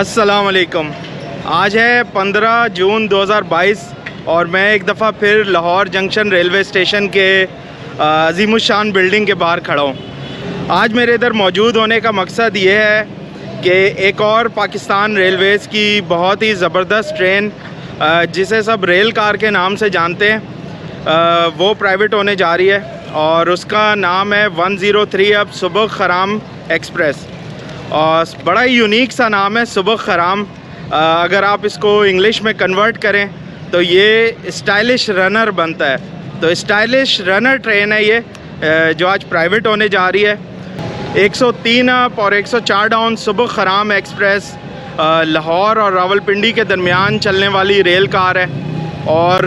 अस्सलाम वालेकुम। आज है 15 जून 2022 और मैं एक दफ़ा फिर लाहौर जंक्शन रेलवे स्टेशन के अज़ीमुशान बिल्डिंग के बाहर खड़ा हूँ। आज मेरे इधर मौजूद होने का मकसद ये है कि एक और पाकिस्तान रेलवेज़ की बहुत ही ज़बरदस्त ट्रेन जिसे सब रेल कार के नाम से जानते हैं वो प्राइवेट होने जा रही है और उसका नाम है 103 अब सुबक खराम एक्सप्रेस। और बड़ा ही यूनिक सा नाम है सुबक खराम। अगर आप इसको इंग्लिश में कन्वर्ट करें तो ये स्टाइलिश रनर बनता है। तो स्टाइलिश रनर ट्रेन है ये जो आज प्राइवेट होने जा रही है। 103 अप और 104 डाउन सुबक खराम एक्सप्रेस लाहौर और रावलपिंडी के दरमियान चलने वाली रेल कार है और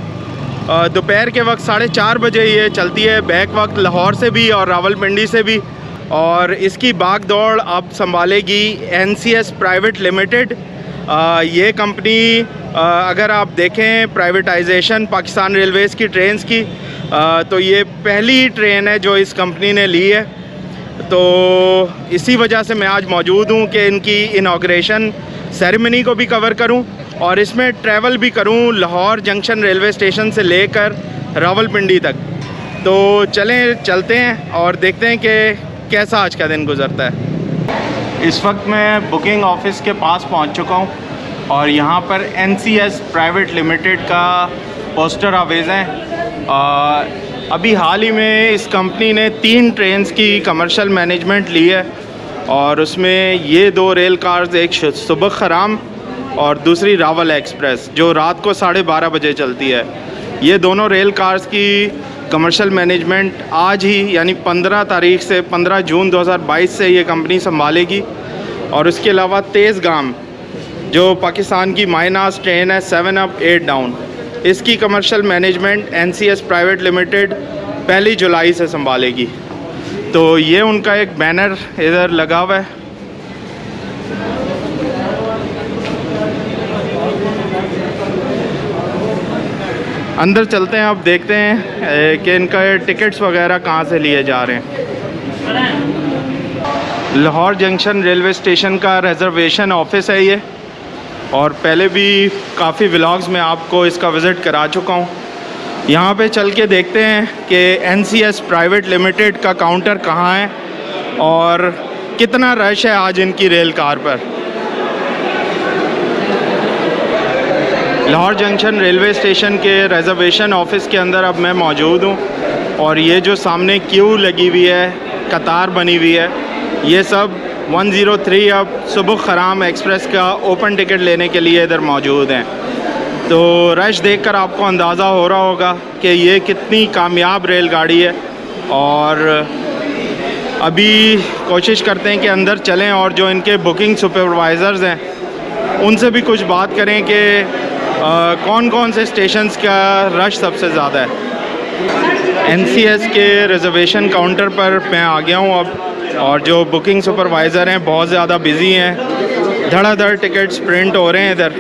दोपहर के वक्त 4:30 बजे ये चलती है, बैक वक्त लाहौर से भी और रावलपिंडी से भी। और इसकी भाग दौड़ अब संभालेगी NCS प्राइवेट लिमिटेड। ये कंपनी अगर आप देखें प्राइवेटाइजेशन पाकिस्तान रेलवेज़ की ट्रेन्स की तो ये पहली ही ट्रेन है जो इस कंपनी ने ली है। तो इसी वजह से मैं आज मौजूद हूँ कि इनकी इनॉग्रेशन सेरेमनी को भी कवर करूँ और इसमें ट्रैवल भी करूँ लाहौर जंक्शन रेलवे स्टेशन से लेकर रावलपिंडी तक। तो चलते हैं और देखते हैं कि कैसा आज का दिन गुजरता है। इस वक्त मैं बुकिंग ऑफिस के पास पहुंच चुका हूं और यहां पर NCS प्राइवेट लिमिटेड का पोस्टर आवेज़ है। अभी हाल ही में इस कंपनी ने 3 ट्रेन्स की कमर्शियल मैनेजमेंट ली है और उसमें ये 2 रेल कार्स, एक सुबक खराम और दूसरी रावल एक्सप्रेस जो रात को 12:30 बजे चलती है। ये दोनों रेल कार्स की कमर्शियल मैनेजमेंट आज ही यानी 15 तारीख से 15 जून 2022 से ये कंपनी संभालेगी। और उसके अलावा तेज़गाम जो पाकिस्तान की माइनास ट्रेन है 7 अप 8 डाउन, इसकी commercial management NCS private limited 1 जुलाई से संभालेगी। तो ये उनका एक बैनर इधर लगा हुआ है। अंदर चलते हैं, अब देखते हैं कि इनका टिकट्स वगैरह कहाँ से लिए जा रहे हैं। लाहौर जंक्शन रेलवे स्टेशन का रिज़र्वेशन ऑफिस है ये और पहले भी काफ़ी व्लॉग्स में आपको इसका विज़िट करा चुका हूँ। यहाँ पे चल के देखते हैं कि NCS प्राइवेट लिमिटेड का काउंटर कहाँ है और कितना रश है आज इनकी रेल कार पर। लाहौर जंक्शन रेलवे स्टेशन के रिज़र्वेशन ऑफिस के अंदर अब मैं मौजूद हूँ और ये जो सामने क्यू लगी हुई है, कतार बनी हुई है, ये सब 103 अब सुबक खराम एक्सप्रेस का ओपन टिकट लेने के लिए इधर मौजूद हैं। तो रश देखकर आपको अंदाज़ा हो रहा होगा कि ये कितनी कामयाब रेलगाड़ी है। और अभी कोशिश करते हैं कि अंदर चलें और जो इनके बुकिंग सुपरवाइज़र्स हैं उनसे भी कुछ बात करें कि कौन कौन से स्टेशंस का रश सबसे ज़्यादा है। NCS के रिज़र्वेशन काउंटर पर मैं आ गया हूँ अब और जो बुकिंग सुपरवाइज़र हैं बहुत ज़्यादा बिज़ी हैं, धड़ाधड़ टिकट्स प्रिंट हो रहे हैं इधर।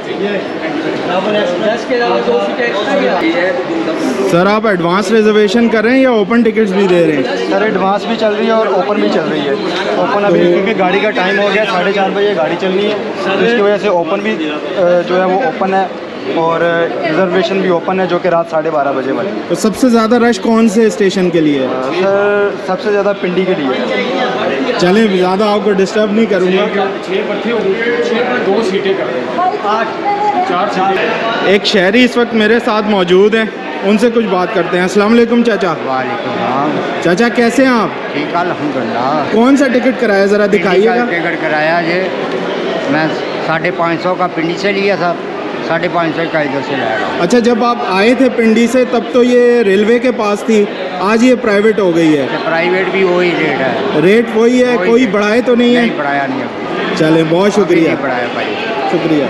सर आप एडवांस रिजर्वेशन कर रहे हैं या ओपन टिकट्स भी दे रहे हैं? सर एडवांस भी चल रही है और ओपन भी चल रही है। ओपन अभी क्योंकि गाड़ी का टाइम हो गया 4:30 बजे गाड़ी चलनी है, इसकी वजह से ओपन भी जो है वो ओपन है और रिजर्वेशन भी ओपन है जो कि रात 12:30 बजे वाली। तो सबसे ज़्यादा रश कौन से स्टेशन के लिए है? सर सबसे ज़्यादा पिंडी के लिए। चलें ज़्यादा आपको डिस्टर्ब नहीं करूँगा। 2 सीटें कर 4 एक शहरी इस वक्त मेरे साथ मौजूद हैं, उनसे कुछ बात करते हैं। अस्सलाम वालेकुम चाचा। वालेकुम। चाचा कैसे हैं आप? ठीक अल्हम्दुलिल्लाह। कौन सा टिकट कराया ज़रा दिखाइएगा। टिकट कराया ये मैं 550 का पिंडी से लिया था, 550 का इधर से लाया। अच्छा, जब आप आए थे पिंडी से तब तो ये रेलवे के पास थी, आज ये प्राइवेट हो गई है। प्राइवेट भी वही रेट है। रेट वही है, कोई बढ़ाए तो नहीं है? नहीं बढ़ाया नहीं है। चले बहुत शुक्रिया। बढ़ाया भाई, शुक्रिया।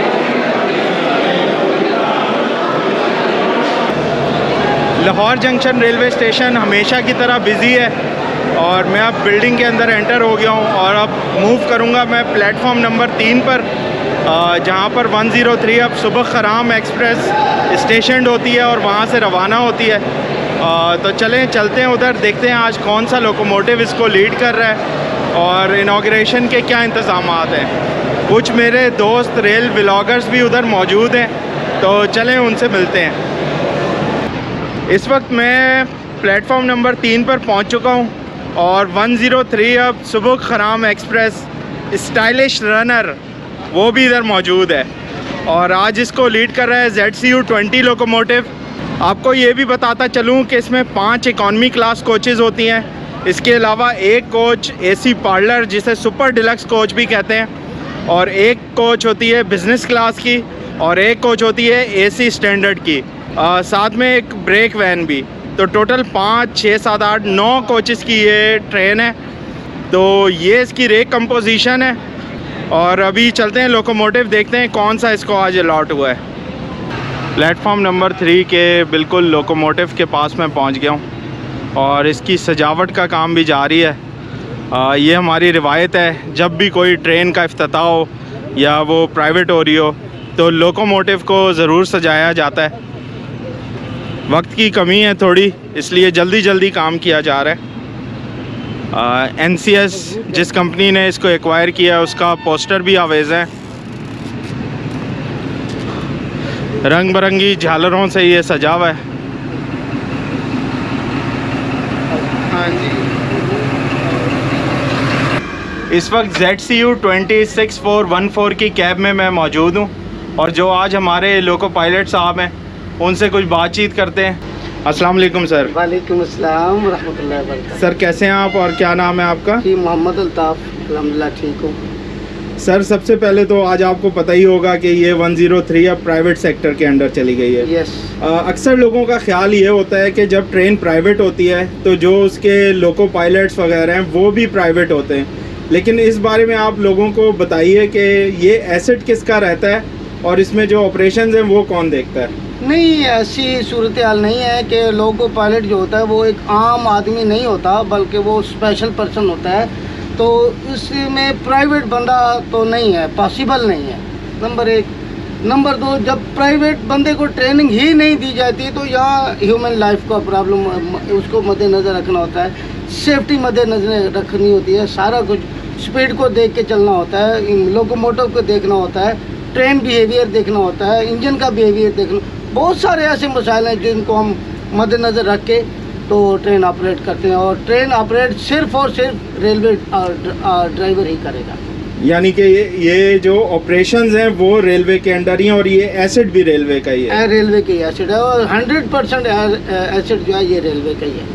लाहौर जंक्शन रेलवे स्टेशन हमेशा की तरह बिज़ी है और मैं अब बिल्डिंग के अंदर एंटर हो गया हूँ और अब मूव करूँगा मैं प्लेटफॉर्म नंबर 3 पर जहाँ पर 103 अब सुबक खराम एक्सप्रेस स्टेशन होती है और वहाँ से रवाना होती है। तो चलते हैं उधर, देखते हैं आज कौन सा लोकोमोटिव इसको लीड कर रहा है और इनॉग्रेशन के क्या इंतज़ामात हैं। कुछ मेरे दोस्त रेल व्लॉगर्स भी उधर मौजूद हैं, तो चलें उनसे मिलते हैं। इस वक्त मैं प्लेटफॉर्म नंबर 3 पर पहुंच चुका हूं और 103 अब Subak Kharam express stylish runner वो भी इधर मौजूद है और आज इसको लीड कर रहा है ZCU20 लोकोमोटिव। आपको ये भी बताता चलूँ कि इसमें 5 इकॉनमी क्लास कोचेज़ होती हैं। इसके अलावा एक कोच AC पार्लर जिसे सुपर डिलक्स कोच भी कहते हैं, और एक कोच होती है बिज़नेस क्लास की, और एक कोच होती है AC स्टैंडर्ड की, साथ में एक ब्रेक वैन भी। तो टोटल 5, 6, 7, 8, 9 कोचेस की ये ट्रेन है। तो ये इसकी रेक कंपोजिशन है और अभी चलते हैं लोकोमोटिव, देखते हैं कौन सा इसको आज अलॉट हुआ है। प्लेटफॉर्म नंबर 3 के बिल्कुल लोकोमोटिव के पास मैं पहुंच गया हूं और इसकी सजावट का काम भी जारी है। ये हमारी रिवायत है, जब भी कोई ट्रेन का इफ्तिताह हो या वो प्राइवेट हो रही हो तो लोकोमोटिव को ज़रूर सजाया जाता है। वक्त की कमी है थोड़ी, इसलिए जल्दी जल्दी काम किया जा रहा है। NCS जिस कंपनी ने इसको एक्वायर किया उसका पोस्टर भी आवेज़ है। रंग बिरंगी झालरों से ये सजा हुआ है। हाँ जी। इस वक्त ZCU20 6414 की कैब में मैं मौजूद हूँ और जो आज हमारे लोको पायलट साहब हैं उनसे कुछ बातचीत करते हैं। अस्सलाम वालेकुम सर। वालेकुम अस्सलाम व रहमतुल्लाहि व बरकातहू। सर कैसे हैं आप और क्या नाम है आपका? जी मोहम्मद अल्ताफ़, अल्हम्दुलिल्लाह ठीक हूँ। सर सबसे पहले तो आज आपको पता ही होगा कि ये 103 अब प्राइवेट सेक्टर के अंडर चली गई है। यस। अक्सर लोगों का ख्याल ये होता है कि जब ट्रेन प्राइवेट होती है तो जो उसके लोको पायलट्स वगैरह हैं वो भी प्राइवेट होते हैं, लेकिन इस बारे में आप लोगों को बताइए कि ये एसेट किसका रहता है और इसमें जो ऑपरेशंस हैं वो कौन देखता है? नहीं, ऐसी सूरत हाल नहीं है कि लोको पायलट जो होता है वो एक आम आदमी नहीं होता, बल्कि वो स्पेशल पर्सन होता है। तो इसमें प्राइवेट बंदा तो नहीं है, पॉसिबल नहीं है, नंबर 1। नंबर 2, जब प्राइवेट बंदे को ट्रेनिंग ही नहीं दी जाती तो यहाँ ह्यूमन लाइफ का प्रॉब्लम उसको मद्देनज़र रखना होता है, सेफ्टी मद्देनज़र रखनी होती है, सारा कुछ स्पीड को देख के चलना होता है, लोकोमोटिव को देखना होता है, ट्रेन बिहेवियर देखना होता है, इंजन का बिहेवियर देखना, बहुत सारे ऐसे मसाइल हैं जिनको हम मद्देनज़र रख के तो ट्रेन ऑपरेट करते हैं। और ट्रेन ऑपरेट सिर्फ और सिर्फ रेलवे ड्राइवर ही करेगा। यानी कि ये जो ऑपरेशंस हैं वो रेलवे के अंडर ही हैं और ये एसेट भी रेलवे का ही है? रेलवे का ही एसेट है और 100% एसेट जो है ये रेलवे का ही है।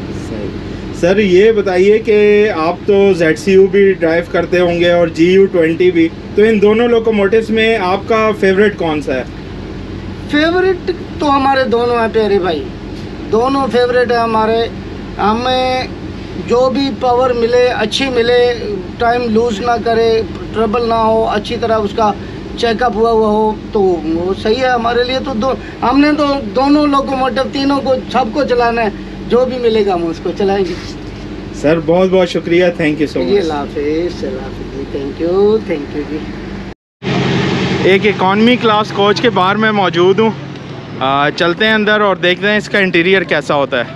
सर ये बताइए कि आप तो ZCU भी ड्राइव करते होंगे और GU20 भी, तो इन दोनों लोकोमोटिव्स में आपका फेवरेट कौन सा है? फेवरेट तो हमारे दोनों हैं प्यारे भाई, दोनों फेवरेट है हमारे। हमें जो भी पावर मिले अच्छी मिले, टाइम लूज़ ना करे, ट्रबल ना हो, अच्छी तरह उसका चेकअप हुआ हो तो वो सही है हमारे लिए। तो हमने तो दोनों लोकोमोटिव तीनों को सबको चलाना है, जो भी मिलेगा हम उसको चलाएंगे। सर बहुत बहुत शुक्रिया, thank you so much. Thank you ji. एक इकॉनमी क्लास कोच के बाहर में मौजूद हूँ, चलते हैं अंदर और देखते हैं इसका इंटीरियर कैसा होता है।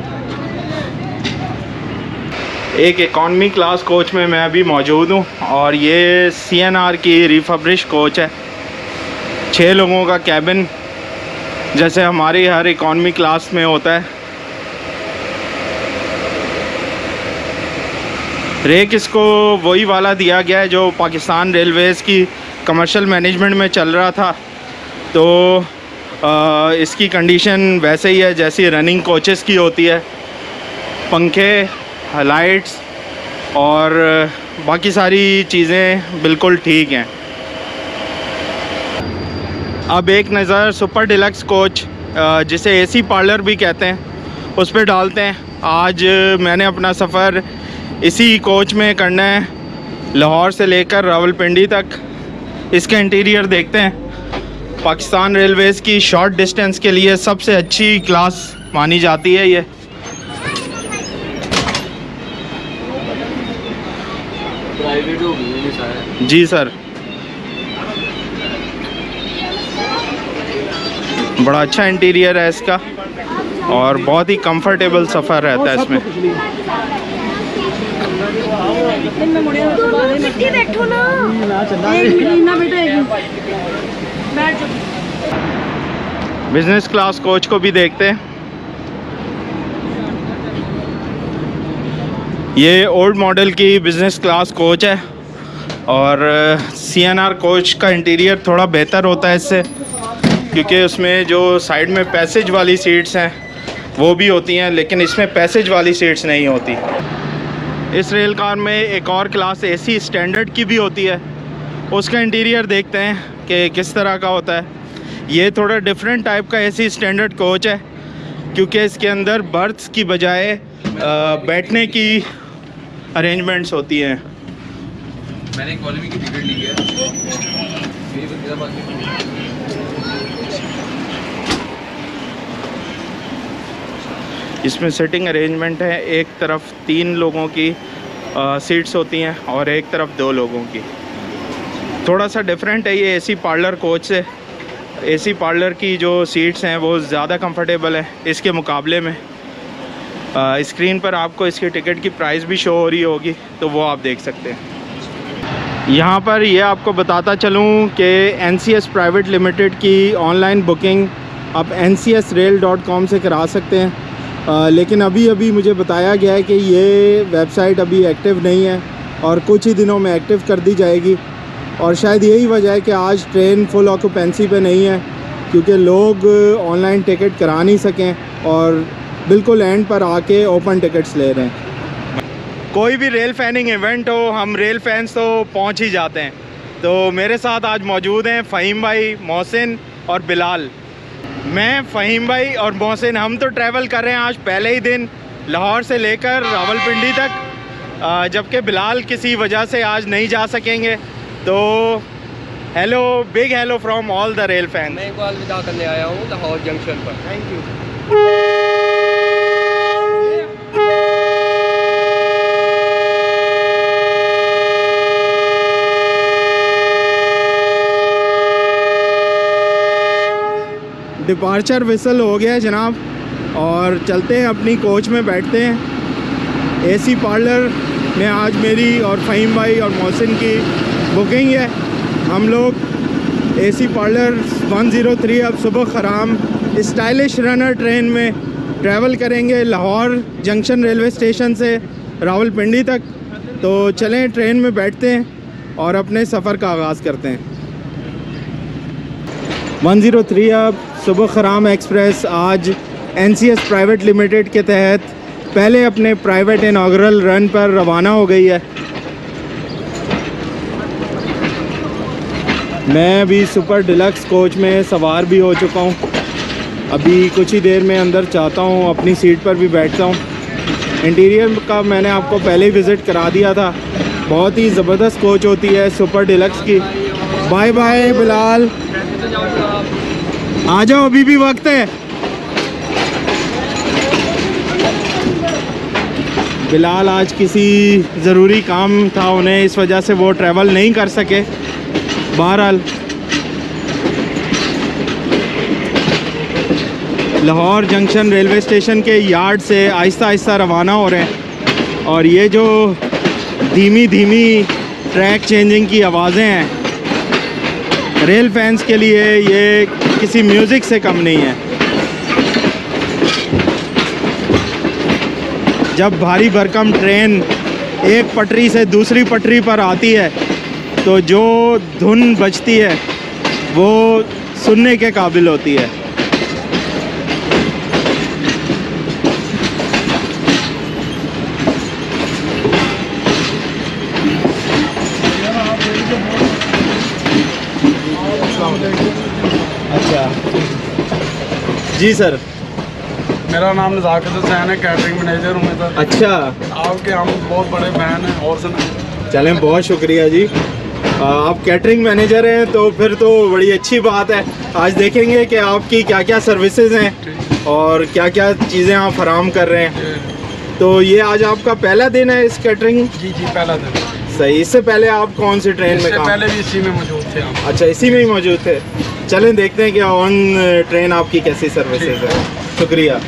एक इकॉनमी क्लास कोच में मैं अभी मौजूद हूँ और ये CNR की रिफर्बिश कोच है। 6 लोगों का कैबिन जैसे हमारी हर इकॉनमी क्लास में होता है। रेक इसको वही वाला दिया गया है जो पाकिस्तान रेलवेज़ की कमर्शियल मैनेजमेंट में चल रहा था, तो इसकी कंडीशन वैसे ही है जैसी रनिंग कोचेस की होती है। पंखे, लाइट्स और बाकी सारी चीज़ें बिल्कुल ठीक हैं। अब एक नज़र सुपर डिलक्स कोच जिसे AC पार्लर भी कहते हैं उस पर डालते हैं। आज मैंने अपना सफ़र इसी कोच में करना है, लाहौर से लेकर रावलपिंडी तक। इसका इंटीरियर देखते हैं। पाकिस्तान रेलवेज़ की शॉर्ट डिस्टेंस के लिए सबसे अच्छी क्लास मानी जाती है ये। प्राइवेट होगी जी सर, बड़ा अच्छा इंटीरियर है इसका और बहुत ही कंफर्टेबल सफ़र रहता है इसमें। बैठो ना, बिजनेस क्लास कोच को भी देखते हैं। ये ओल्ड मॉडल की बिजनेस क्लास कोच है और CNR कोच का इंटीरियर थोड़ा बेहतर होता है इससे, क्योंकि उसमें जो साइड में पैसेज वाली सीट्स हैं वो भी होती हैं, लेकिन इसमें पैसेज वाली सीट्स नहीं होती। इस रेल कार में एक और क्लास AC स्टैंडर्ड की भी होती है, उसका इंटीरियर देखते हैं कि किस तरह का होता है। ये थोड़ा डिफरेंट टाइप का AC स्टैंडर्ड कोच है, क्योंकि इसके अंदर बर्थ्स की बजाय बैठने की अरेंजमेंट्स होती हैं। मैंने इकोनॉमी की टिकट ली है। इसमें सिटिंग अरेंजमेंट है, एक तरफ 3 लोगों की सीट्स होती हैं और एक तरफ 2 लोगों की। थोड़ा सा डिफरेंट है ये AC पार्लर कोच से। AC पार्लर की जो सीट्स हैं वो ज़्यादा कंफर्टेबल है इसके मुकाबले में। स्क्रीन पर आपको इसकी टिकट की प्राइस भी शो हो रही होगी, तो वो आप देख सकते हैं। यहाँ पर ये आपको बताता चलूँ कि NCS प्राइवेट लिमिटेड की ऑनलाइन बुकिंग आप ncsrail.com से करा सकते हैं, लेकिन अभी मुझे बताया गया है कि ये वेबसाइट अभी एक्टिव नहीं है और कुछ ही दिनों में एक्टिव कर दी जाएगी। और शायद यही वजह है कि आज ट्रेन फुल ऑक्यूपेंसी पे नहीं है, क्योंकि लोग ऑनलाइन टिकट करा नहीं सकें और बिल्कुल एंड पर आके ओपन टिकट्स ले रहे हैं। कोई भी रेल फैनिंग इवेंट हो, हम रेल फैंस तो पहुंच ही जाते हैं। तो मेरे साथ आज मौजूद हैं फ़हीम भाई, मोहसिन और बिलाल। मैं, फ़हीम भाई और मोहसिन हम तो ट्रैवल कर रहे हैं आज पहले ही दिन लाहौर से लेकर रावलपिंडी तक, जबकि बिलाल किसी वजह से आज नहीं जा सकेंगे। तो hello, big hello from all the rail fan. मैं इनको अलविदा करने आया हूँ लाहौर जंक्शन पर। Thank you. डिपार्चर विसल हो गया है जनाब, और चलते हैं अपनी कोच में बैठते हैं। AC पार्लर में आज मेरी और फ़हीम भाई और मोहसिन की बुकिंग है। हम लोग AC पार्लर 103 अब Subak Kharam stylish runner train में ट्रैवल करेंगे लाहौर जंक्शन रेलवे स्टेशन से रावलपिंडी तक। तो चलें ट्रेन में बैठते हैं और अपने सफ़र का आगाज़ करते हैं। 103 अब सुबक खराम एक्सप्रेस आज NCS प्राइवेट लिमिटेड के तहत पहले अपने प्राइवेट इनॉग्रल रन पर रवाना हो गई है। मैं अभी सुपर डिलक्स कोच में सवार भी हो चुका हूँ। अभी कुछ ही देर में अंदर चाहता हूँ अपनी सीट पर भी बैठता हूँ। इंटीरियर का मैंने आपको पहले ही विज़िट करा दिया था। बहुत ही ज़बरदस्त कोच होती है सुपर डिलक्स की। बाय बाय बिलाल, आ जाओ, अभी भी वक्त है। बिलाल आज किसी ज़रूरी काम था उन्हें, इस वजह से वो ट्रैवल नहीं कर सके। बहरहाल लाहौर जंक्शन रेलवे स्टेशन के यार्ड से आहिस्ता आहिस्ता रवाना हो रहे हैं। और ये जो धीमी धीमी ट्रैक चेंजिंग की आवाज़ें हैं, रेल फैंस के लिए ये किसी म्यूज़िक से कम नहीं है। जब भारी भरकम ट्रेन एक पटरी से दूसरी पटरी पर आती है तो जो धुन बजती है वो सुनने के काबिल होती है। अच्छा जी सर, मेरा नाम नज़ाकत जैन है, कैटरिंग मैनेजर हूँ मैं सर। अच्छा, आपके हम बहुत बड़े फैन हैं। और सुना, चलें, बहुत शुक्रिया जी। आप कैटरिंग मैनेजर हैं तो फिर तो बड़ी अच्छी बात है। आज देखेंगे कि आपकी क्या क्या सर्विसेज हैं और क्या क्या चीज़ें आप फराहम कर रहे हैं। तो ये आज आपका पहला दिन है इस कैटरिंग? जी जी, पहला दिन। सही। इससे पहले आप कौन सी ट्रेन में काम? पहले भी इसी में मौजूद थे हम। अच्छा, इसी में ही मौजूद थे। चलें देखते हैं कि ऑन ट्रेन आपकी कैसी सर्विसेज है। शुक्रिया।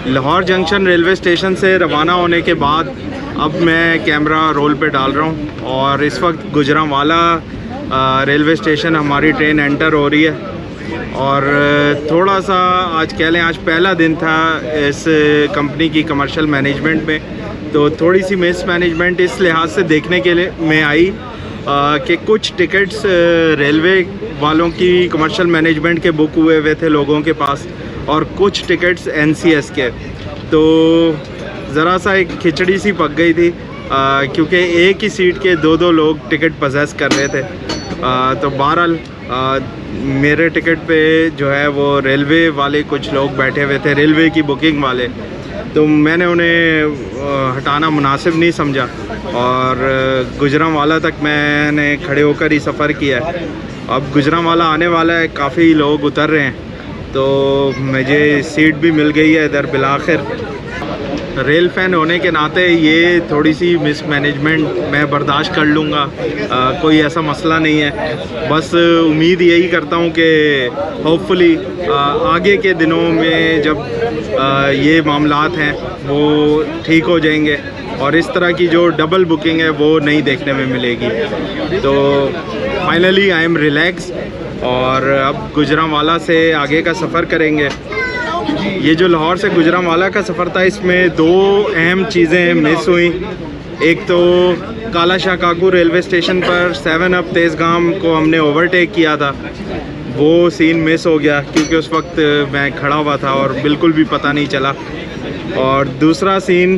लाहौर जंक्शन रेलवे स्टेशन से रवाना होने के बाद अब मैं कैमरा रोल पे डाल रहा हूँ और इस वक्त गुजरांवाला रेलवे स्टेशन हमारी ट्रेन एंटर हो रही है। और थोड़ा सा आज कह लें आज पहला दिन था इस कंपनी की कमर्शियल मैनेजमेंट में, तो थोड़ी सी मिस मैनेजमेंट इस लिहाज से देखने के लिए मैं आई कि कुछ टिकट्स रेलवे वालों की कमर्शियल मैनेजमेंट के बुक हुए थे लोगों के पास और कुछ टिकट्स NCS के, तो ज़रा सा एक खिचड़ी सी पक गई थी क्योंकि एक ही सीट के दो लोग टिकट पजेस कर रहे थे। तो बहरहाल मेरे टिकट पे जो है वो रेलवे वाले कुछ लोग बैठे हुए थे, रेलवे की बुकिंग वाले, तो मैंने उन्हें हटाना मुनासिब नहीं समझा और गुजरांवाला तक मैंने खड़े होकर ही सफ़र किया है। अब गुजरांवाला आने वाला है, काफ़ी लोग उतर रहे हैं, तो मुझे सीट भी मिल गई है इधर बिलाखिर। रेल फ़ैन होने के नाते ये थोड़ी सी मिस मैनेजमेंट मैं बर्दाश्त कर लूँगा, कोई ऐसा मसला नहीं है। बस उम्मीद यही करता हूँ कि होपफुली आगे के दिनों में जब ये मामलात हैं वो ठीक हो जाएंगे और इस तरह की जो डबल बुकिंग है वो नहीं देखने में मिलेगी। तो फाइनली आई एम रिलैक्स और अब गुजरांवाला से आगे का सफ़र करेंगे। ये जो लाहौर से गुजरांवाला का सफ़र था इसमें दो अहम चीज़ें मिस हुई। एक तो काला शाह काकू रेलवे स्टेशन पर 7 अप तेज़गाम को हमने ओवरटेक किया था, वो सीन मिस हो गया क्योंकि उस वक्त मैं खड़ा हुआ था और बिल्कुल भी पता नहीं चला। और दूसरा सीन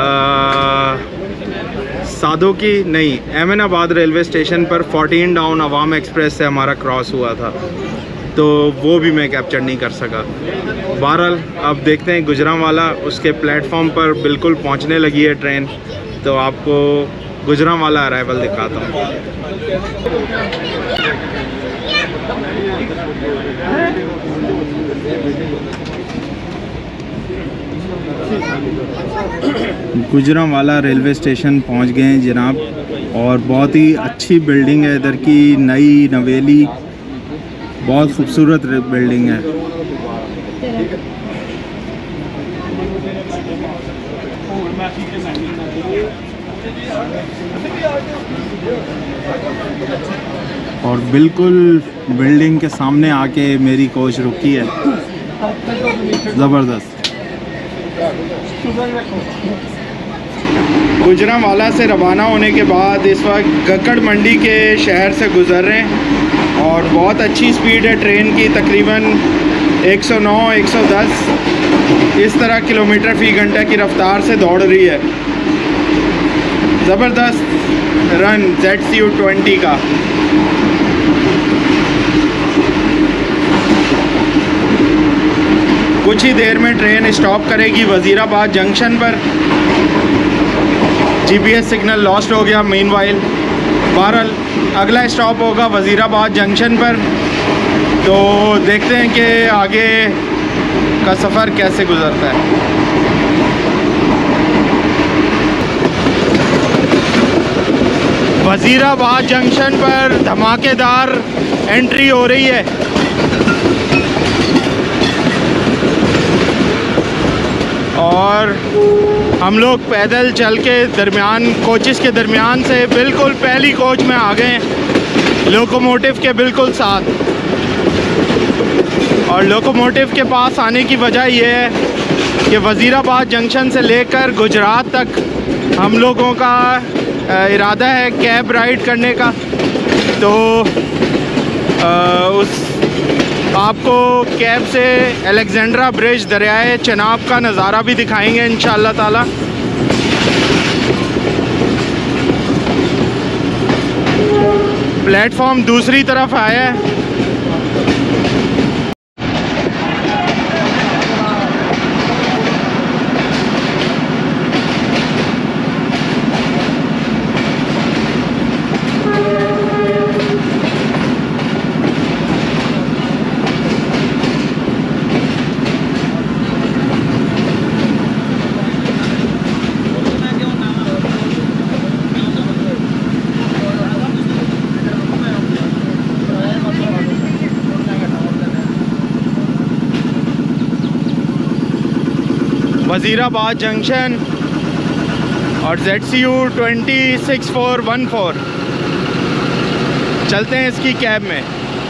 सादो की नहीं अहमदाबाद रेलवे स्टेशन पर 14 डाउन अवाम एक्सप्रेस से हमारा क्रॉस हुआ था, तो वो भी मैं कैप्चर नहीं कर सका। बहरहाल अब देखते हैं गुजरांवाला, उसके प्लेटफॉर्म पर बिल्कुल पहुंचने लगी है ट्रेन, तो आपको गुजरांवाला अराइवल दिखाता हूँ। गुजरांवाला रेलवे स्टेशन पहुंच गए हैं जनाब, और बहुत ही अच्छी बिल्डिंग है इधर की, नई नवेली, बहुत खूबसूरत बिल्डिंग है। और बिल्कुल बिल्डिंग के सामने आके मेरी कोच रुकी है, ज़बरदस्त। गुजरांवाला से रवाना होने के बाद इस वक्त गक्कड़ मंडी के शहर से गुज़र रहे हैं और बहुत अच्छी स्पीड है ट्रेन की, तकरीबन 109-110 इस तरह किलोमीटर फ़ी घंटा की रफ्तार से दौड़ रही है। ज़बरदस्त रन ZCU20 का। कुछ ही देर में ट्रेन स्टॉप करेगी वज़ीराबाद जंक्शन पर। GPS सिग्नल लॉस्ट हो गया मीनवाइल। बहरहाल अगला स्टॉप होगा वज़ीराबाद जंक्शन पर, तो देखते हैं कि आगे का सफ़र कैसे गुज़रता है। वज़ीराबाद जंक्शन पर धमाकेदार एंट्री हो रही है। और हम लोग पैदल चल के दरमियान कोचेस के दरमियान से बिल्कुल पहली कोच में आ गए हैं, लोकोमोटिव के बिल्कुल साथ। और लोकोमोटिव के पास आने की वजह यह है कि वज़ीराबाद जंक्शन से लेकर गुजरात तक हम लोगों का इरादा है कैब राइड करने का, तो उस आपको कैब से अलेक्जेंड्रा ब्रिज दरियाए चनाब का नज़ारा भी दिखाएंगे इंशाअल्लाह ताला। प्लेटफॉर्म दूसरी तरफ आया है। वज़ीराबाद जंक्शन और ZCU 26414। चलते हैं इसकी कैब में।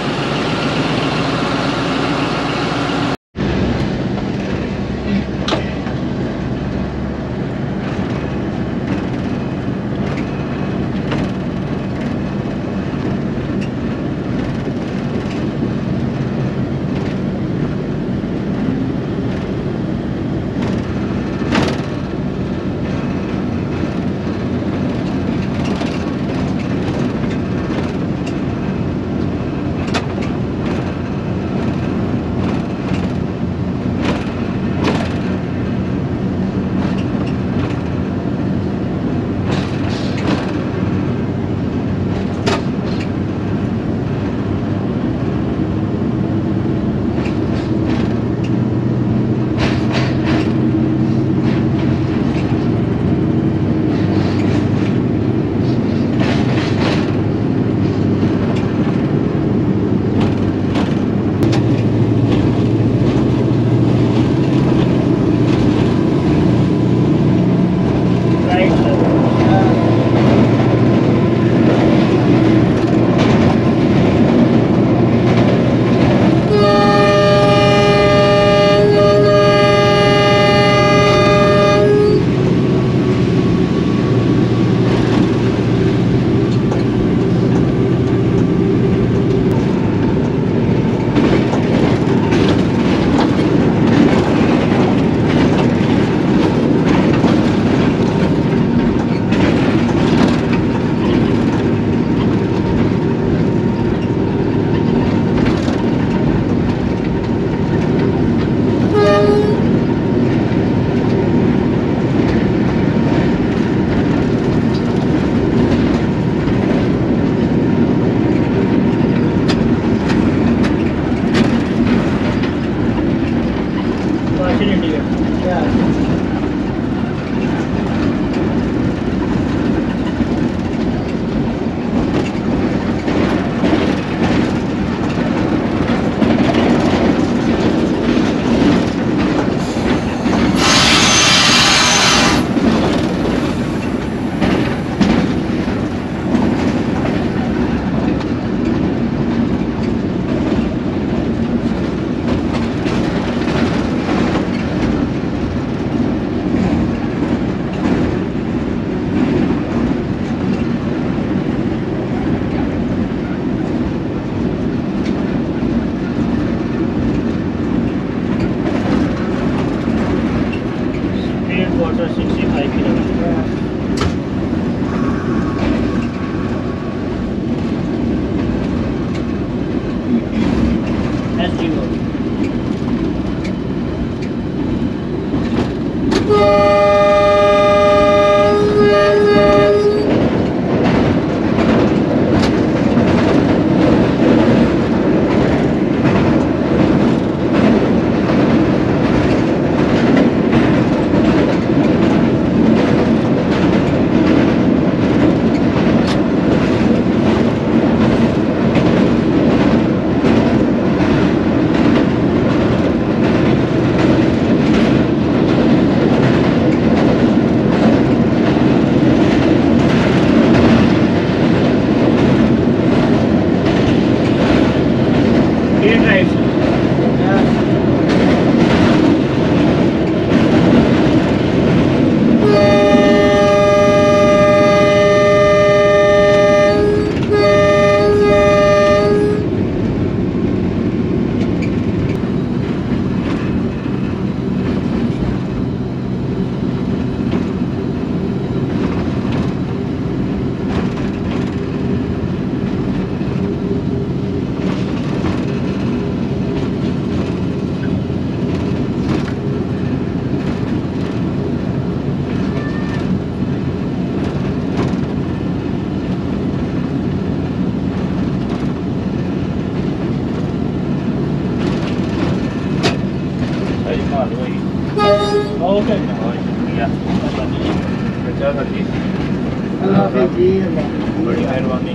बड़ी मेहरबानी।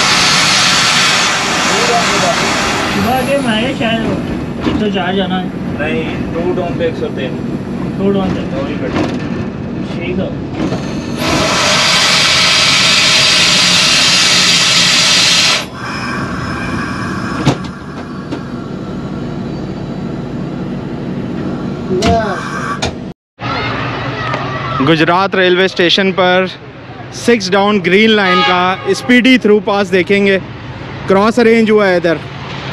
सुबह के मैं शायद 104 जाना है। नहीं 2 डाउन पे 103 2 डाउन देता वही बेटा ठीक है। गुजरात रेलवे स्टेशन पर 6 डाउन ग्रीन लाइन का स्पीडी थ्रू पास देखेंगे। क्रॉस अरेंज हुआ है इधर।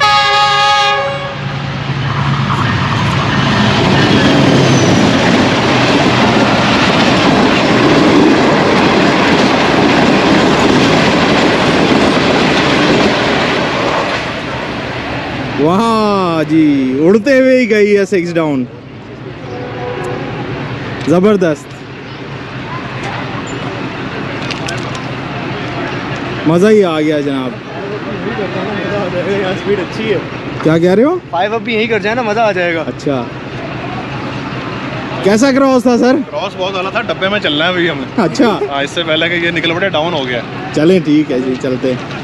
वाह जी, उड़ते हुए ही गई है 6 डाउन, ज़बरदस्त, मज़ा ही आ गया जनाब। स्पीड अच्छी है। क्या कह रहे हो? 5 अब भी यही कर जाए ना, मज़ा आ जाएगा। अच्छा, कैसा क्रॉस था सर? क्रॉस बहुत वाला था, डब्बे में चलना है अभी हमें। अच्छा, इससे पहले कि ये निकल पड़े डाउन हो गया। चलें ठीक है जी, चलते हैं।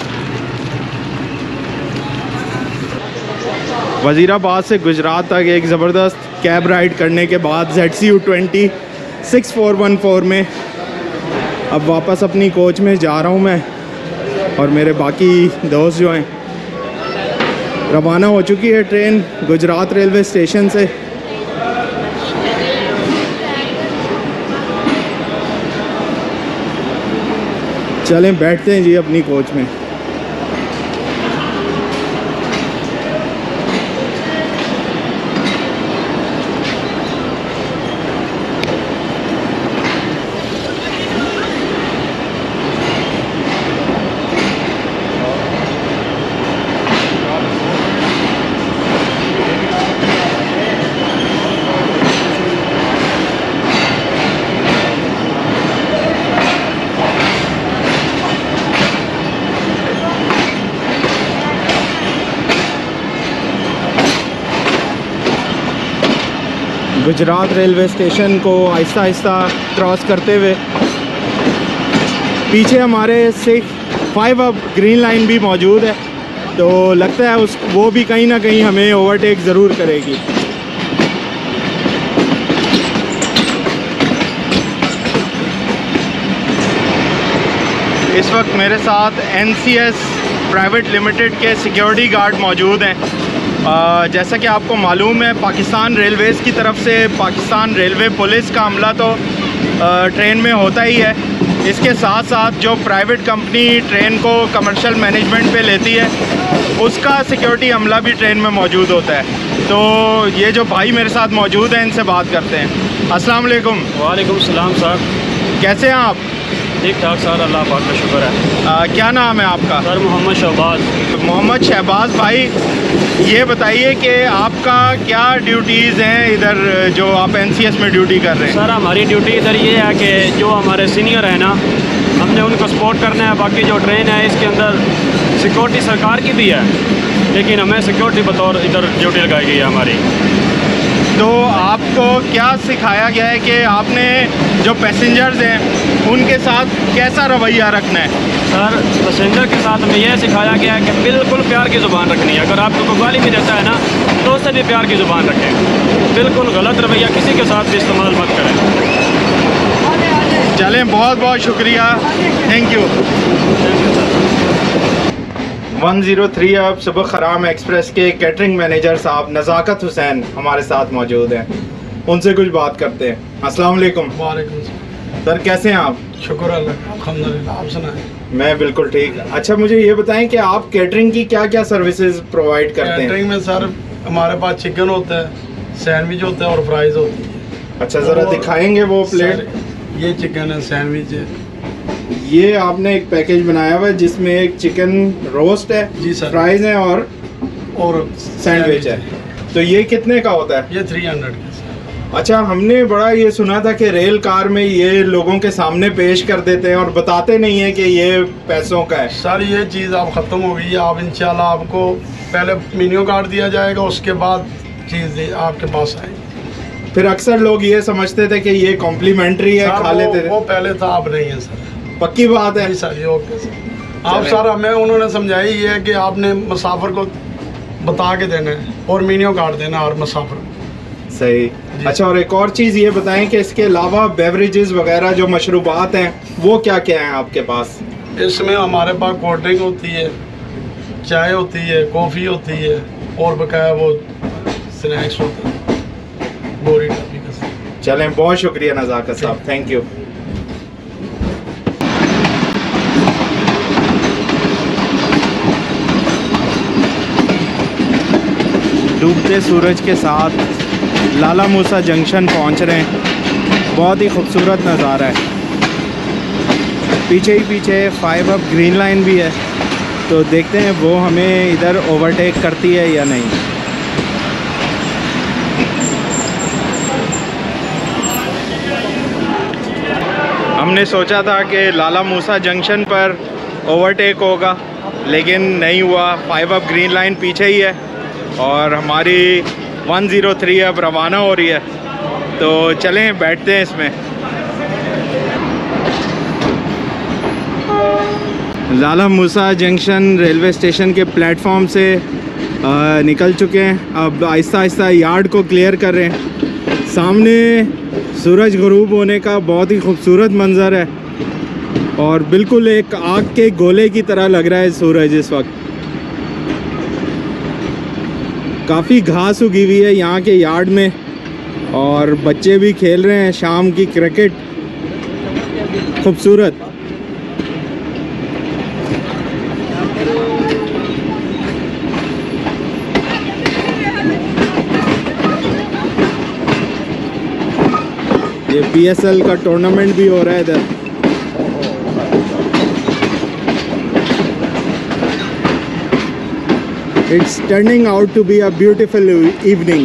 वज़ीराबाद से गुजरात तक एक ज़बरदस्त कैब राइड करने के बाद ZCU20 6414 में अब वापस अपनी कोच में जा रहा हूँ मैं, और मेरे बाकी दोस्त जो हैं। रवाना हो चुकी है ट्रेन गुजरात रेलवे स्टेशन से। चलें बैठते हैं जी अपनी कोच में। गुजरात रेलवे स्टेशन को आहिस्ता आहिस्ता क्रॉस करते हुए पीछे हमारे 5 अब ग्रीन लाइन भी मौजूद है, तो लगता है वो भी कहीं ना कहीं हमें ओवरटेक ज़रूर करेगी। इस वक्त मेरे साथ NCS प्राइवेट लिमिटेड के सिक्योरिटी गार्ड मौजूद हैं। जैसा कि आपको मालूम है, पाकिस्तान रेलवेज़ की तरफ से पाकिस्तान रेलवे पुलिस का हमला तो ट्रेन में होता ही है। इसके साथ साथ जो प्राइवेट कंपनी ट्रेन को कमर्शियल मैनेजमेंट पे लेती है, उसका सिक्योरिटी हमला भी ट्रेन में मौजूद होता है। तो ये जो भाई मेरे साथ मौजूद हैं, इनसे बात करते हैं। अस्सलाम वालेकुम। वालेकुम सलाम सर, कैसे हैं आप? ठीक ठाक सर, अल्लाह पाक का शुक्र है। क्या नाम है आपका? सर मोहम्मद शहबाज। मोहम्मद शहबाज भाई, ये बताइए कि आपका क्या ड्यूटीज़ हैं इधर जो आप NCS में ड्यूटी कर रहे हैं? सर हमारी ड्यूटी इधर ये है कि जो हमारे सीनियर है ना, हमने उनको सपोर्ट करना है। बाकी जो ट्रेन है इसके अंदर सिक्योरिटी सरकार की भी है, लेकिन हमें सिक्योरिटी बतौर इधर ड्यूटी लगाई गई है हमारी। तो आपको क्या सिखाया गया है कि आपने जो पैसेंजर्स हैं उनके साथ कैसा रवैया रखना है? सर पैसेंजर के साथ हमें यह सिखाया गया है कि बिल्कुल प्यार की ज़ुबान रखनी है। अगर आपको कोई गाली भी देता है ना, तो उससे भी प्यार की ज़ुबान रखें। बिल्कुल गलत रवैया किसी के साथ भी इस्तेमाल मत करें। चलें, बहुत बहुत शुक्रिया, थैंक यू। 103 अब सुबक खराम एक्सप्रेस के कैटरिंग मैनेजर साहब नज़ाकत हुसैन हमारे साथ मौजूद हैं, उनसे कुछ बात करते हैं। अस्सलाम वालेकुम। वालेकुम सर, कैसे हैं आप? शुक्र अल्लाह, अल्हम्दुलिल्लाह, आप सुनाएं। मैं बिल्कुल ठीक। अच्छा, मुझे ये बताएं कि आप कैटरिंग की क्या क्या सर्विसेज प्रोवाइड करते हैं? कैटरिंग में सर हमारे पास चिकन होता है, सैंडविच होता है और फ्राइज़ होती है। अच्छा, ज़रा दिखाएंगे वो प्लेट? ये चिकन है, सैंडविच है। ये आपने एक पैकेज बनाया हुआ है जिसमें एक चिकन रोस्ट है जी सर, फ्राइज है और सैंडविच है। तो ये कितने का होता है? ये 300 का। अच्छा, हमने बड़ा ये सुना था कि रेल कार में ये लोगों के सामने पेश कर देते हैं और बताते नहीं है कि ये पैसों का है। सर ये चीज़ अब ख़त्म हो गई है। आप इंशाल्लाह आपको पहले मेन्यू कार्ड दिया जाएगा, उसके बाद चीज़ आपके पास आएगी। फिर अक्सर लोग ये समझते थे कि ये कॉम्प्लीमेंट्री है, खा लेते थे। वो पहले था, अब नहीं है सर। पक्की बात है सर, ये ओके सर। आप सर हमें उन्होंने समझाई है कि आपने मुसाफिर को बता के देना है और मीन्यू कार्ड देना और मुसाफिर। सही। अच्छा, और एक और चीज़ ये बताएं कि इसके अलावा बेवरेजेस वगैरह जो मशरूबात हैं वो क्या क्या हैं आपके पास? इसमें हमारे पास कोल्ड ड्रिंक होती है, चाय होती है, कॉफ़ी होती है और बकाया वो स्नैक्स होते हैं बोरी टाइप का। चलें, बहुत शुक्रिया नज़ाकत साहब, थैंक यू। डूबते सूरज के साथ लालामूसा जंक्शन पहुंच रहे हैं। बहुत ही खूबसूरत नज़ारा है। पीछे ही पीछे 5 अप ग्रीन लाइन भी है, तो देखते हैं वो हमें इधर ओवरटेक करती है या नहीं। हमने सोचा था कि लालामूसा जंक्शन पर ओवरटेक होगा, लेकिन नहीं हुआ। 5 अप ग्रीन लाइन पीछे ही है और हमारी 103 अब रवाना हो रही है, तो चलें बैठते हैं इसमें। लालामूसा जंक्शन रेलवे स्टेशन के प्लेटफॉर्म से निकल चुके हैं। अब आहिस्ता आहिस्ता यार्ड को क्लियर कर रहे हैं। सामने सूरज ग़ुरूब होने का बहुत ही खूबसूरत मंज़र है और बिल्कुल एक आग के गोले की तरह लग रहा है सूरज इस वक्त। काफ़ी घास उगी हुई है यहाँ के यार्ड में और बच्चे भी खेल रहे हैं शाम की क्रिकेट। खूबसूरत। ये PSL का टूर्नामेंट भी हो रहा है इधर। It's turning out to be a beautiful evening.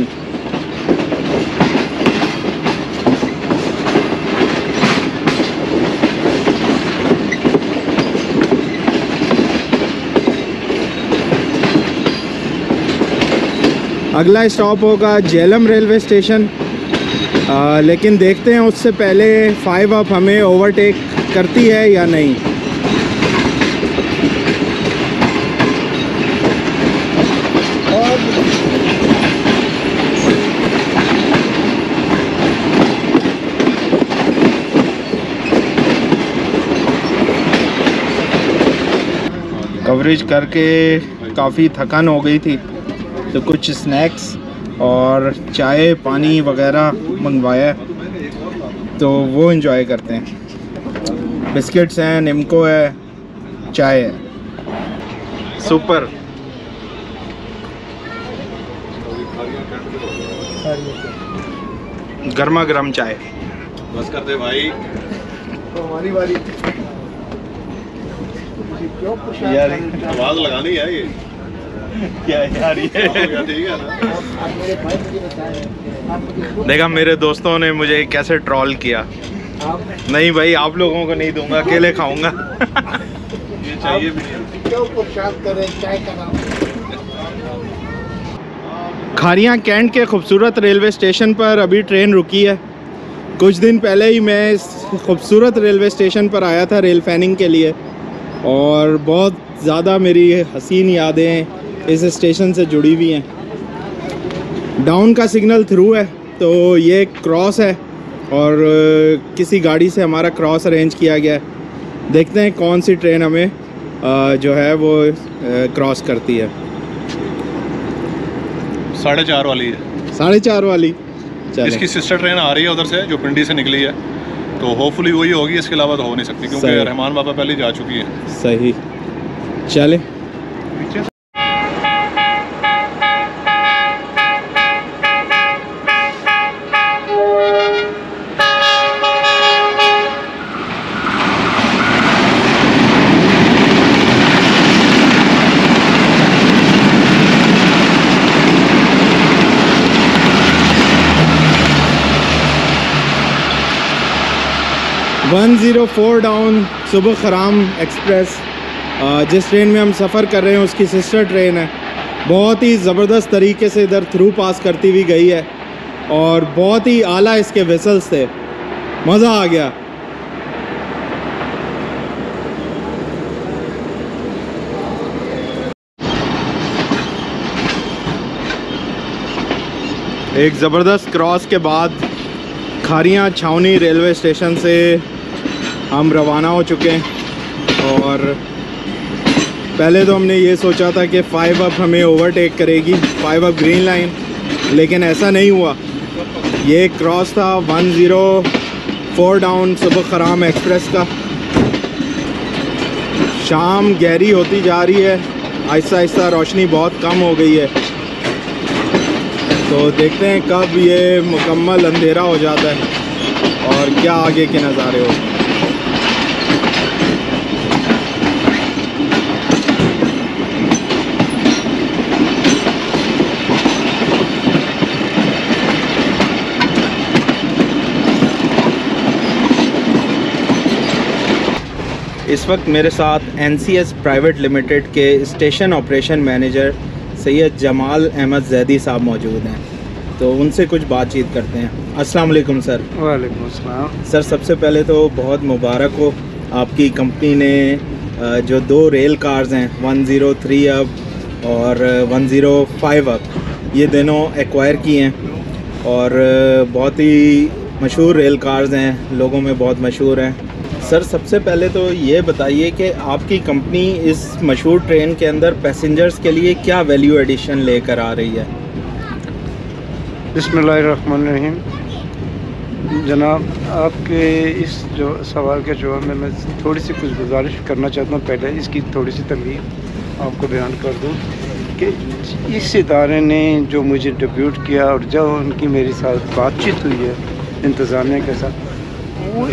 अगला स्टॉप होगा झेलम रेलवे स्टेशन, लेकिन देखते हैं उससे पहले 5 अप हमें ओवरटेक करती है या नहीं। कवरेज करके काफ़ी थकान हो गई थी, तो कुछ स्नैक्स और चाय पानी वगैरह मंगवाया, तो वो एंजॉय करते हैं। बिस्किट्स हैं, निम्को है, चाय है। सुपर। गर्मा गर्म चाय। बस कर दे भाई, तो हमारी बारी। यार आवाज लगानी है ये क्या यार ये ठीक है ना। देखा मेरे दोस्तों ने मुझे कैसे ट्रोल किया। नहीं भाई, आप लोगों को नहीं दूंगा, अकेले खाऊंगा। ये चाहिए भी नहीं। क्यों परेशान करें, चाय का नाम। खारियां कैंट के खूबसूरत रेलवे स्टेशन पर अभी ट्रेन रुकी है। कुछ दिन पहले ही मैं इस खूबसूरत रेलवे स्टेशन पर आया था रेल फैनिंग के लिए, और बहुत ज़्यादा मेरी हसीन यादें इस स्टेशन से जुड़ी हुई हैं। डाउन का सिग्नल थ्रू है, तो ये क्रॉस है और किसी गाड़ी से हमारा क्रॉस अरेंज किया गया है। देखते हैं कौन सी ट्रेन हमें जो है वो क्रॉस करती है। 4:30 वाली है। 4:30 वाली। इसकी सिस्टर ट्रेन आ रही है उधर से, जो पिंडी से निकली है, तो होपफुली वही होगी, इसके अलावा तो हो नहीं सकती, क्योंकि रहमान बाबा पहले जा चुकी है। सही, चले। (104) डाउन सुबक खराम एक्सप्रेस, जिस ट्रेन में हम सफ़र कर रहे हैं उसकी सिस्टर ट्रेन है। बहुत ही ज़बरदस्त तरीके से इधर थ्रू पास करती हुई गई है और बहुत ही आला इसके वेसल्स थे, मज़ा आ गया। एक ज़बरदस्त क्रॉस के बाद खारियां छावनी रेलवे स्टेशन से हम रवाना हो चुके हैं। और पहले तो हमने ये सोचा था कि 5 अप हमें ओवरटेक करेगी, 5 अप ग्रीन लाइन, लेकिन ऐसा नहीं हुआ। ये क्रॉस था 104 डाउन सुबक खराम एक्सप्रेस का। शाम गहरी होती जा रही है, आहिस्ता आहिस्ता रोशनी बहुत कम हो गई है, तो देखते हैं कब ये मुकम्मल अंधेरा हो जाता है और क्या आगे के नज़ारे हो। इस वक्त मेरे साथ NCS प्राइवेट लिमिटेड के station operation manager Syed Jamal Ahmed Zaidi साहब मौजूद हैं, तो उनसे कुछ बातचीत करते हैं। अस्सलाम वालेकुम सर। वालेकुम अस्सलाम। सर सबसे पहले तो बहुत मुबारक हो, आपकी कंपनी ने जो 2 रेल कार्स हैं 103 अप और 105 अप, ये दोनों एक्वायर किए हैं और बहुत ही मशहूर रेल कार्स हैं, लोगों में बहुत मशहूर हैं। सर सबसे पहले तो ये बताइए कि आपकी कंपनी इस मशहूर ट्रेन के अंदर पैसेंजर्स के लिए क्या वैल्यू एडिशन लेकर आ रही है? बिस्मिल्लाहिर्रहमानिर्रहीम। जनाब, आपके इस जो सवाल के जवाब में मैं थोड़ी सी कुछ गुजारिश करना चाहता हूँ। पहले इसकी थोड़ी सी तकलीफ आपको बयान कर दूँ कि इस इदारे ने जो मुझे डिप्यूट किया और जब उनकी मेरे साथ बातचीत हुई है इंतज़ामिया के साथ, वो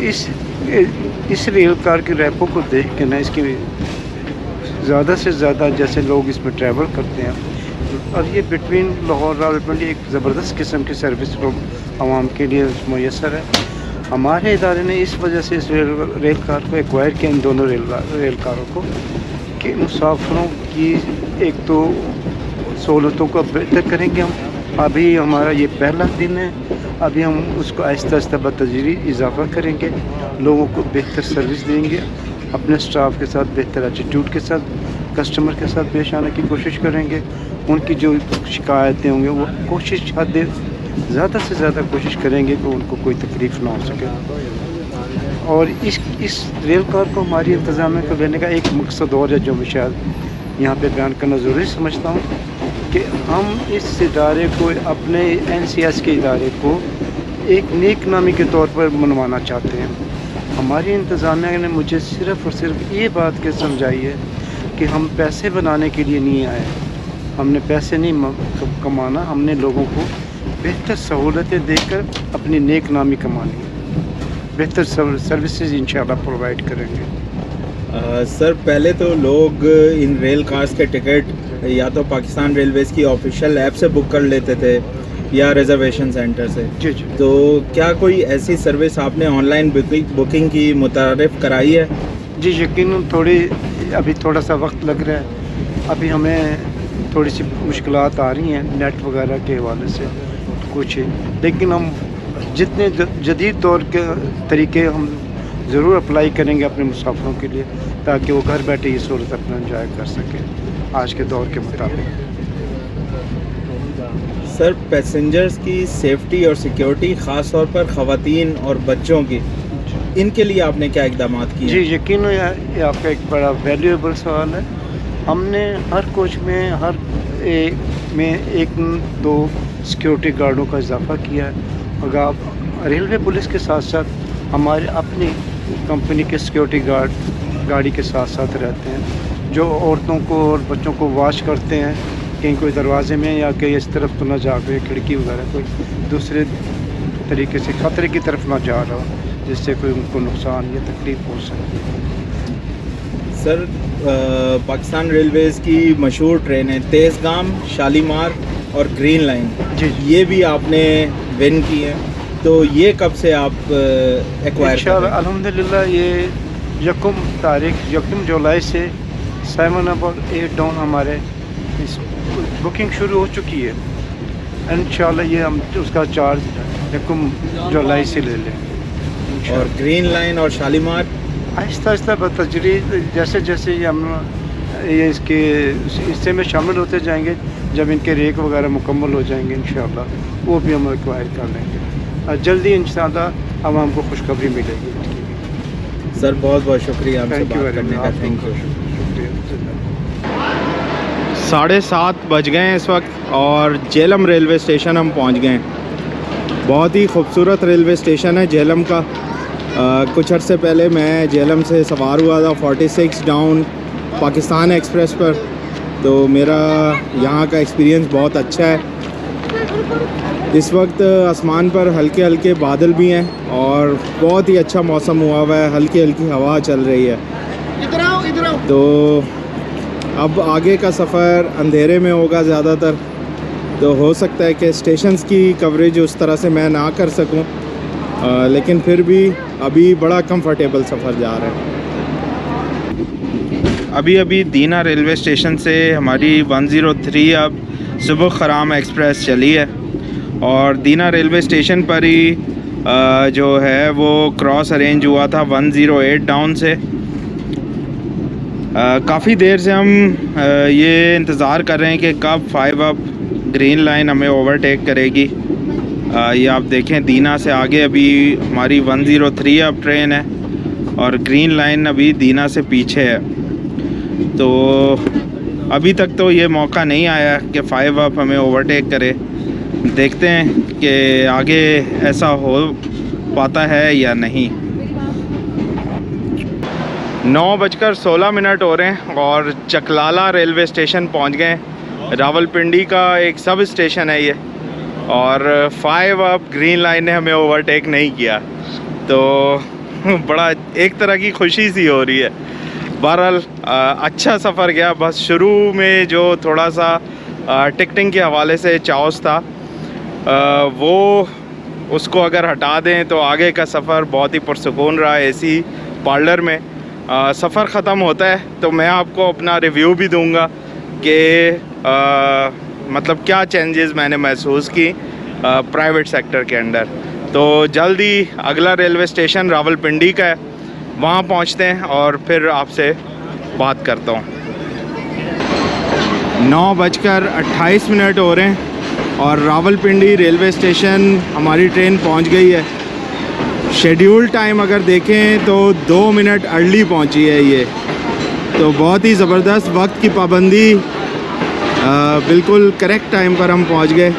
इस रेल कार की रैपो को देख के ना, इसकी ज़्यादा से ज़्यादा जैसे लोग इसमें ट्रैवल करते हैं और ये बिटवीन लाहौर रावलपिंडी एक ज़बरदस्त किस्म की सर्विस आवाम के लिए मैसर है। हमारे इदारे ने इस वजह से इस रेल कार को एक्वायर किया, इन दोनों रेल कारों को, कि मुसाफिरों की एक तो सहूलतों को बेहतर करेंगे हम। अभी हमारा ये पहला दिन है, अभी हम उसको आहिस्ता आहिस्ता बतदरीज इजाफा करेंगे, लोगों को बेहतर सर्विस देंगे, अपने स्टाफ के साथ बेहतर एटीट्यूड के साथ कस्टमर के साथ पेश आने की कोशिश करेंगे। उनकी जो शिकायतें होंगी वो कोशिश ज़्यादा से ज़्यादा कोशिश करेंगे कि उनको कोई तकलीफ़ ना हो सके। और इस रेल कार को हमारी इंतज़ामिया को लेने का एक मकसद और है जो मैं शायद यहाँ पे बयान करना ज़रूरी समझता हूँ कि हम इस इदारे को, अपने NCS के इदारे को एक नेक नामी के तौर पर मनवाना चाहते हैं। हमारी इंतज़ामिया ने मुझे सिर्फ़ और सिर्फ ये बात के समझाई है कि हम पैसे बनाने के लिए नहीं आए, हमने पैसे नहीं कमाना, हमने लोगों को बेहतर सहूलतें देकर अपनी नेक नामी कमानी है, बेहतर सर्विसेज इंशाल्लाह प्रोवाइड करेंगे। सर पहले तो लोग इन रेल कार्स के टिकट या तो पाकिस्तान रेलवेज़ की ऑफिशियल ऐप से बुक कर लेते थे या रिजर्वेशन सेंटर से। जी। तो क्या कोई ऐसी सर्विस आपने ऑनलाइन बुकिंग की मुतारिफ कराई है? जी यकीन, अभी थोड़ा सा वक्त लग रहा है, अभी हमें थोड़ी सी मुश्किलात आ रही हैं नेट वगैरह के हवाले से कुछ, लेकिन हम जितने जदीद दौर के तरीके हम ज़रूर अप्लाई करेंगे अपने मुसाफिरों के लिए, ताकि वो घर बैठे ये सहूलत अपना इंजॉय कर सकें आज के दौर के मुताबिक। सर पैसेंजर्स की सेफ्टी और सिक्योरिटी ख़ास तौर पर ख़वातीन और बच्चों की, इनके लिए आपने क्या इक़दाम किए? जी यकीन, ये आपका एक बड़ा वैल्यूएबल सवाल है। हमने हर कोच में एक दो सिक्योरिटी गार्डों का इजाफा किया है। और आप रेलवे पुलिस के साथ साथ हमारे अपनी कंपनी के सिक्योरिटी गार्ड गाड़ी के साथ साथ रहते हैं, जो औरतों को और बच्चों को वॉच करते हैं कहीं कोई दरवाजे में या कहीं इस तरफ तो ना जा के खिड़की वगैरह कोई दूसरे तरीके से ख़तरे की तरफ ना जा रहा हो, जिससे कोई उनको नुकसान या तकलीफ़ हो सके। सर पाकिस्तान रेलवेज़ की मशहूर ट्रेनें तेज़गाम, शालीमार और ग्रीन लाइन, जी ये भी आपने विन की हैं, तो ये कब से आप एक्वायर कर रहे हैं? अल्हम्दुलिल्लाह ये 1 जुलाई से 7 अप और 8 डाउन हमारे बुकिंग शुरू हो चुकी है। इंशाल्लाह ये हम उसका चार्ज 1 जुलाई से ले लेंगे। और ग्रीन लाइन और शालीमार आहिस्ता आहिस्ता बतदरीज जैसे जैसे ये हम ये इसके हिस्से में शामिल होते जाएंगे, जब इनके रेक वगैरह मुकम्मल हो जाएंगे इंशाअल्लाह वो भी हम एक्वायर कर लेंगे। जल्दी इंशाअल्लाह आवाम को खुशखबरी मिलेगी। सर बहुत बहुत शुक्रिया हमसे बात करने का, थैंक यू। 7:30 बज गए हैं इस वक्त और झेलम रेलवे स्टेशन हम पहुंच गए हैं। बहुत ही खूबसूरत रेलवे स्टेशन है झेलम का। कुछ अर्से पहले मैं झेलम से सवार हुआ था 46 डाउन पाकिस्तान एक्सप्रेस पर, तो मेरा यहाँ का एक्सपीरियंस बहुत अच्छा है। इस वक्त आसमान पर हल्के हल्के बादल भी हैं और बहुत ही अच्छा मौसम हुआ हुआ है, हल्की हल्की हवा चल रही है। तो अब आगे का सफ़र अंधेरे में होगा ज़्यादातर, तो हो सकता है कि स्टेशंस की कवरेज उस तरह से मैं ना कर सकूं, लेकिन फिर भी अभी बड़ा कंफर्टेबल सफ़र जा रहा है। अभी दीना रेलवे स्टेशन से हमारी 103 अब सुबक खराम एक्सप्रेस चली है और दीना रेलवे स्टेशन पर ही जो है वो क्रॉस अरेंज हुआ था 108 डाउन से। काफ़ी देर से हम ये इंतज़ार कर रहे हैं कि कब 5 अप ग्रीन लाइन हमें ओवरटेक करेगी। ये आप देखें दीना से आगे अभी हमारी 103 अप ट्रेन है और ग्रीन लाइन अभी दीना से पीछे है। तो अभी तक तो ये मौका नहीं आया कि 5 अप हमें ओवरटेक करे। देखते हैं कि आगे ऐसा हो पाता है या नहीं। 9:16 हो रहे हैं और चकलाला रेलवे स्टेशन पहुंच गए। रावलपिंडी का एक सब स्टेशन है ये, और 5 अप ग्रीन लाइन ने हमें ओवरटेक नहीं किया, तो बड़ा एक तरह की खुशी सी हो रही है। बहरहाल अच्छा सफ़र गया। बस शुरू में जो थोड़ा सा टिकटिंग के हवाले से चाउस था वो उसको अगर हटा दें तो आगे का सफ़र बहुत ही पुरसुकून रहा। AC पार्लर में सफ़र ख़त्म होता है तो मैं आपको अपना रिव्यू भी दूंगा कि मतलब क्या चेंजेस मैंने महसूस की प्राइवेट सेक्टर के अंदर। तो जल्दी अगला रेलवे स्टेशन रावलपिंडी का है, वहाँ पहुँचते हैं और फिर आपसे बात करता हूँ। 9:28 हो रहे हैं और रावलपिंडी रेलवे स्टेशन हमारी ट्रेन पहुँच गई है। शेड्यूल टाइम अगर देखें तो 2 मिनट अर्ली पहुँची है ये, तो बहुत ही ज़बरदस्त वक्त की पाबंदी, बिल्कुल करेक्ट टाइम पर हम पहुँच गए।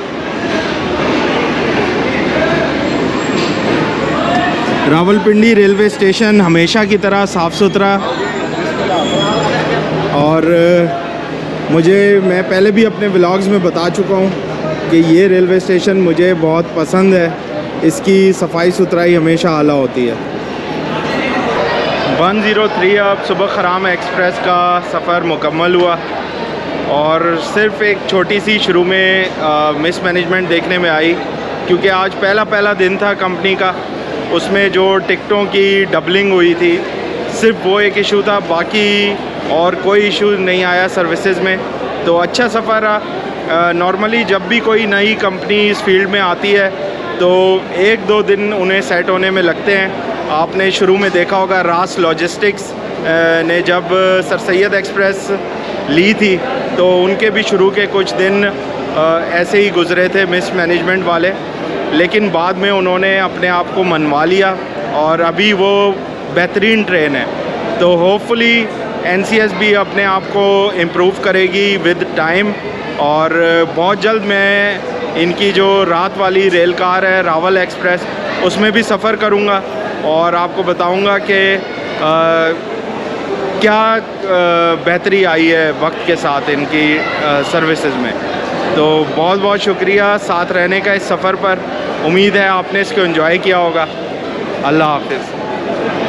रावलपिंडी रेलवे स्टेशन हमेशा की तरह साफ़ सुथरा, और मैं पहले भी अपने व्लॉग्स में बता चुका हूँ कि ये रेलवे स्टेशन मुझे बहुत पसंद है। इसकी सफाई सुथराई हमेशा आला होती है। 103 अब सुबक खराम एक्सप्रेस का सफ़र मुकम्मल हुआ और सिर्फ़ एक छोटी सी शुरू में मिसमैनेजमेंट देखने में आई, क्योंकि आज पहला दिन था कंपनी का। उसमें जो टिकटों की डबलिंग हुई थी सिर्फ वो एक इशू था, बाकी और कोई इशू नहीं आया सर्विसेज में। तो अच्छा सफ़र रहा। नॉर्मली जब भी कोई नई कंपनी इस फील्ड में आती है तो 1-2 दिन उन्हें सेट होने में लगते हैं। आपने शुरू में देखा होगा रास लॉजिस्टिक्स ने जब सर सैयद एक्सप्रेस ली थी तो उनके भी शुरू के कुछ दिन ऐसे ही गुज़रे थे मिसमैनेजमेंट वाले, लेकिन बाद में उन्होंने अपने आप को मनवा लिया और अभी वो बेहतरीन ट्रेन है। तो होपफुली NCS भी अपने आप को इम्प्रूव करेगी विद टाइम, और बहुत जल्द मैं इनकी जो रात वाली रेल कार है रावल एक्सप्रेस उसमें भी सफ़र करूँगा और आपको बताऊँगा कि क्या बेहतरी आई है वक्त के साथ इनकी सर्विसेज में। तो बहुत बहुत शुक्रिया साथ रहने का इस सफ़र पर। उम्मीद है आपने इसको एंजॉय किया होगा। अल्लाह हाफ़िज़।